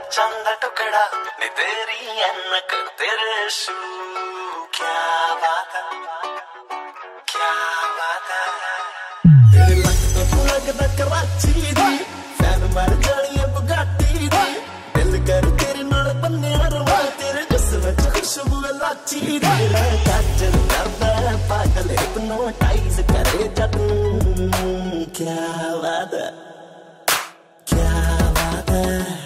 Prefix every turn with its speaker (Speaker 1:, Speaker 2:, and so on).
Speaker 1: चंद टुकड़ा नी तेरी ऐनक तेरे शू क्या बात है क्या बात है तेरे लक तो तू लगदा कराची दी फैन मर जानी है बुगाटी दी दिल कर तेरे नाल बन्निया रवा तेरे जिस्म विच खुशबू लाची दी काजल करदा पागल हिप्नोटाइज करे जद क्या बात है क्या बात है